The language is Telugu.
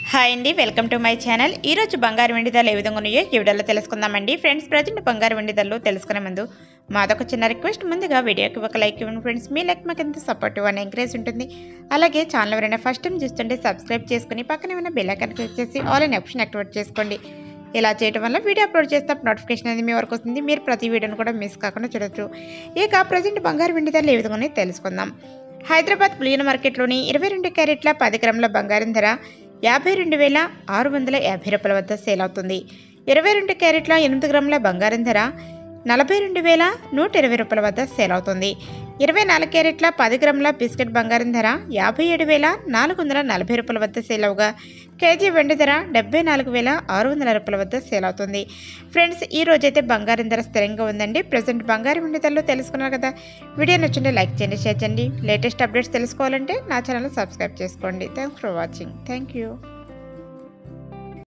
హాయ్ అండి, వెల్కమ్ టు మై ఛానల్. ఈరోజు బంగారు వెండి ధరలు ఏ విధంగా ఉన్నాయో ఈ వీడియోలో తెలుసుకుందామండి. ఫ్రెండ్స్, ప్రజెంట్ బంగారు వెండి ధరలు తెలుసుకునే ముందు మాదొక చిన్న రిక్వెస్ట్. ముందుగా వీడియోకి ఒక లైక్ ఇవ్వండి ఫ్రెండ్స్. మీ లైక్ మాకు ఎంత సపోర్టివ్ అని ఎంకరేజ్ ఉంటుంది. అలాగే ఛానల్ ఎవరైనా ఫస్ట్ టైం చూస్తుంటే సబ్స్క్రైబ్ చేసుకుని పక్కనే ఉన్న బెల్ ఐకాన్ క్లిక్ చేసి ఆల్ అనే ఆప్షన్ యాక్టివేట్ చేసుకోండి. ఇలా చేయడం వల్ల వీడియో అప్లోడ్ చేస్తే నోటిఫికేషన్ అనేది మీ వరకు వస్తుంది. మీరు ప్రతి వీడియోను కూడా మిస్ కాకుండా చూడొచ్చు. ఇక ప్రజెంట్ బంగారు వెండి ధరలు ఏ విధంగా తెలుసుకుందాం. హైదరాబాద్ బులియన్ మార్కెట్లోని 22 క్యారెట్ల 10 గ్రాముల బంగారం ధర 52,650 రూపాయల వద్ద సేల్ అవుతుంది. 22 క్యారెట్ల 8 గ్రాముల బంగారం ధర 42,120 రూపాయల వద్ద సేల్ అవుతుంది. 24 క్యారెట్ల 10 గ్రాముల బిస్కెట్ బంగారం ధర 57,440 రూపాయల వద్ద సేల్ అవగా కేజీ వెండి ధర 74,600 రూపాయల వద్ద సేల్ అవుతుంది. ఫ్రెండ్స్, ఈ రోజైతే బంగారం ధర స్థిరంగా ఉందండి. ప్రజెంట్ బంగారం వెండి ధరలు తెలుసుకున్నారు కదా. వీడియో నచ్చింటే లైక్ చేయండి, షేర్ చేయండి. లేటెస్ట్ అప్డేట్స్ తెలుసుకోవాలంటే నా ఛానల్ సబ్స్క్రైబ్ చేసుకోండి. Thanks for watching. Thank you.